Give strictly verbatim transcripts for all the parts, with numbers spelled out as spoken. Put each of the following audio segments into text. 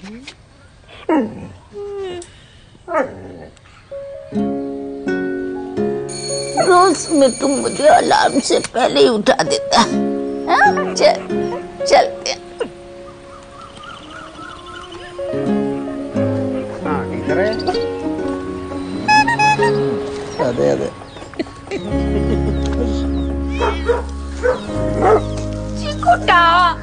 रोज में तुम मुझे अलार्म से पहले ही उठा देता। हाँ? चल चलते हैं। हाँ इधर है। अरे अरे चिकुटा।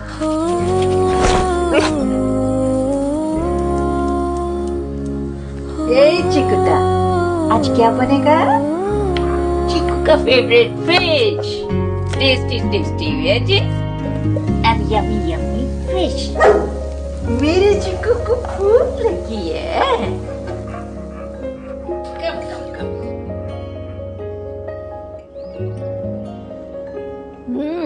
ये चिकुटा, आज क्या बनेगा? चिकू का favourite fish, tasty tasty veg and yummy yummy fish. मेरे चिकू को भूख लगी है। Come come come. Hmm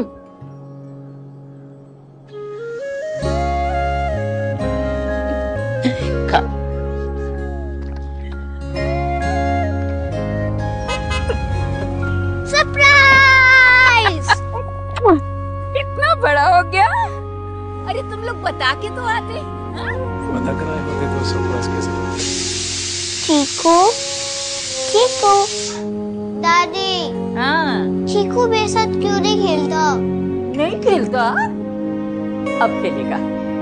surprise! इतना बड़ा हो गया। अरे तुम लोग बता के तो आते। बता कर आए होते तो सरप्राइज कैसे? चीकू, चीकू, दादी। हाँ। चीकू मेरे साथ क्यों नहीं खेलता? नहीं खेलता? अब खेलेगा।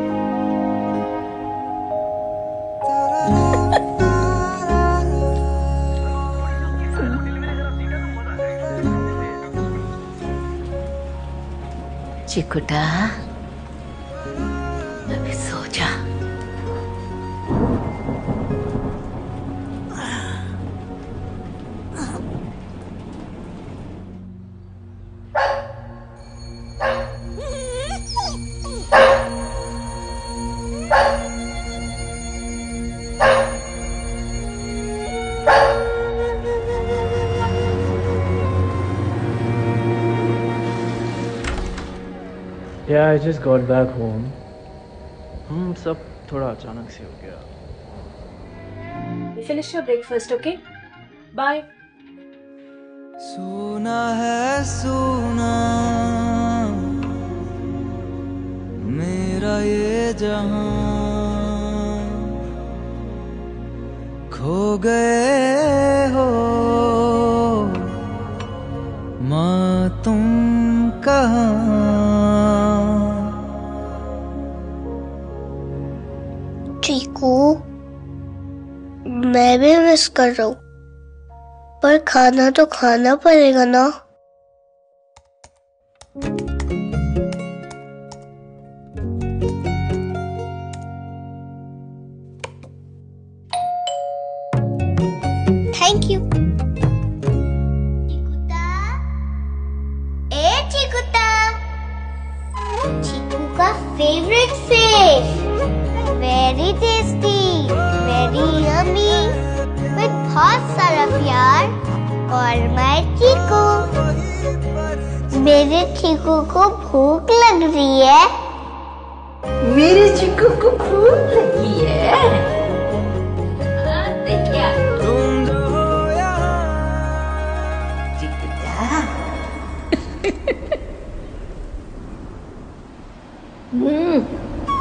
चिकुटा, अभी सो जा। Yeah, I just got back home. Hmm, सब थोड़ा अचानक से हो गया. Finish your breakfast, okay? Bye. सोना है सोना मेरा ये जहां, खो गए हो माँ तुम कहाँ. चीकू, मैं भी मिस कर रहा हूँ, पर खाना तो खाना पड़ेगा ना. Thank you. चिकुटा, ए चिकुटा, चीकू का favourite fish, very tasty, very yummy, with बहुत सारा प्यार. और मैं चीकू, मेरे चीकू को भूख लग रही है. मेरे चिकू को भूख लगी है. देखिए तुम जो हो यहाँ चिकुटा. हम्म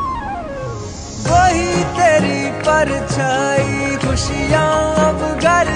वही तेरी परछाई, खुशियाँ अब घर